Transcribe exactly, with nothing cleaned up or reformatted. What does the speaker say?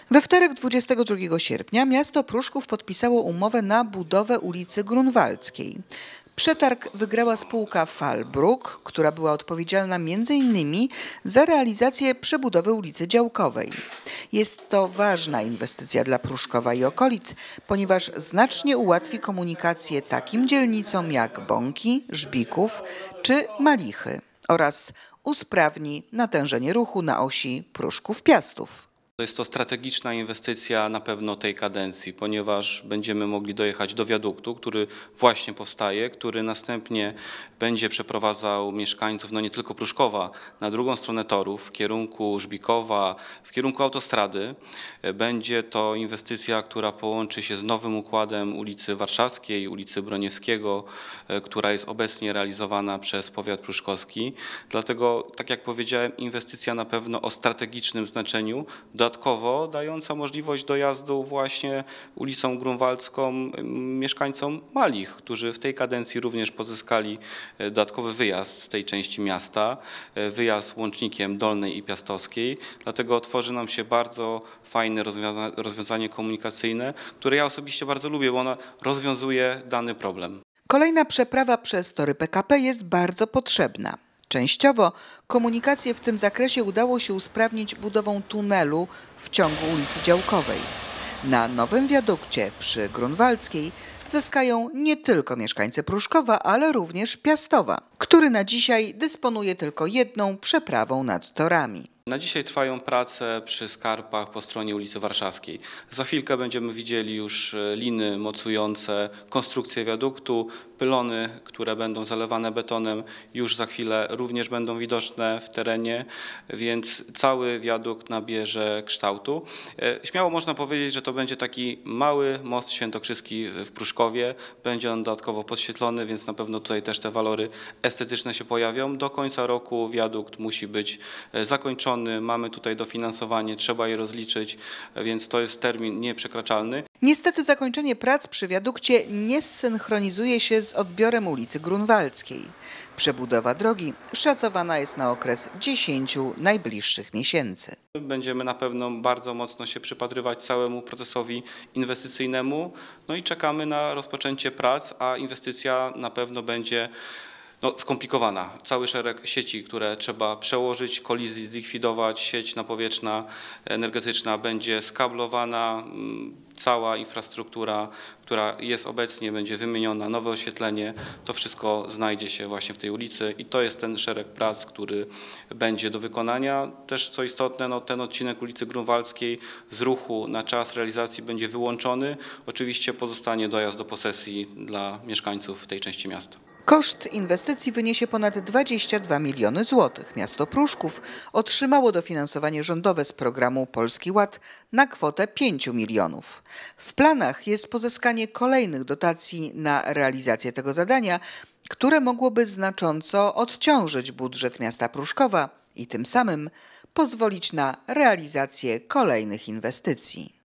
We wtorek dwudziestego drugiego sierpnia miasto Pruszków podpisało umowę na budowę ulicy Grunwaldzkiej. Przetarg wygrała spółka Fallbruck, która była odpowiedzialna między innymi za realizację przebudowy ulicy Działkowej. Jest to ważna inwestycja dla Pruszkowa i okolic, ponieważ znacznie ułatwi komunikację takim dzielnicom jak Bąki, Żbików czy Malichy oraz usprawni natężenie ruchu na osi Pruszków-Piastów. Jest to strategiczna inwestycja na pewno tej kadencji, ponieważ będziemy mogli dojechać do wiaduktu, który właśnie powstaje, który następnie będzie przeprowadzał mieszkańców, no nie tylko Pruszkowa, na drugą stronę torów, w kierunku Żbikowa, w kierunku autostrady. Będzie to inwestycja, która połączy się z nowym układem ulicy Warszawskiej, ulicy Broniewskiego, która jest obecnie realizowana przez powiat pruszkowski. Dlatego, tak jak powiedziałem, inwestycja na pewno o strategicznym znaczeniu, dodatkowo dająca możliwość dojazdu właśnie ulicą Grunwaldzką mieszkańcom Malich, którzy w tej kadencji również pozyskali dodatkowy wyjazd z tej części miasta, wyjazd łącznikiem Dolnej i Piastowskiej. Dlatego tworzy nam się bardzo fajne rozwiązanie komunikacyjne, które ja osobiście bardzo lubię, bo ono rozwiązuje dany problem. Kolejna przeprawa przez tory P K P jest bardzo potrzebna. Częściowo komunikację w tym zakresie udało się usprawnić budową tunelu w ciągu ulicy Działkowej. Na nowym wiadukcie przy Grunwaldzkiej zyskają nie tylko mieszkańcy Pruszkowa, ale również Piastowa, który na dzisiaj dysponuje tylko jedną przeprawą nad torami. Na dzisiaj trwają prace przy skarpach po stronie ulicy Warszawskiej. Za chwilkę będziemy widzieli już liny mocujące konstrukcję wiaduktu, pylony, które będą zalewane betonem, już za chwilę również będą widoczne w terenie, więc cały wiadukt nabierze kształtu. Śmiało można powiedzieć, że to będzie taki mały most świętokrzyski w Pruszkowie. Będzie on dodatkowo podświetlony, więc na pewno tutaj też te walory estetyczne się pojawią. Do końca roku wiadukt musi być zakończony. Mamy tutaj dofinansowanie, trzeba je rozliczyć, więc to jest termin nieprzekraczalny. Niestety zakończenie prac przy wiadukcie nie zsynchronizuje się z odbiorem ulicy Grunwaldzkiej. Przebudowa drogi szacowana jest na okres dziesięciu najbliższych miesięcy. Będziemy na pewno bardzo mocno się przypatrywać całemu procesowi inwestycyjnemu, no i czekamy na rozpoczęcie prac, a inwestycja na pewno będzie No, skomplikowana. Cały szereg sieci, które trzeba przełożyć, kolizji zlikwidować, sieć napowietrzna, energetyczna będzie skablowana, cała infrastruktura, która jest obecnie, będzie wymieniona, nowe oświetlenie, to wszystko znajdzie się właśnie w tej ulicy i to jest ten szereg prac, który będzie do wykonania. Też co istotne, no, ten odcinek ulicy Grunwaldzkiej z ruchu na czas realizacji będzie wyłączony. Oczywiście pozostanie dojazd do posesji dla mieszkańców tej części miasta. Koszt inwestycji wyniesie ponad dwadzieścia dwa miliony złotych. Miasto Pruszków otrzymało dofinansowanie rządowe z programu Polski Ład na kwotę pięciu milionów. W planach jest pozyskanie kolejnych dotacji na realizację tego zadania, które mogłoby znacząco odciążyć budżet miasta Pruszkowa i tym samym pozwolić na realizację kolejnych inwestycji.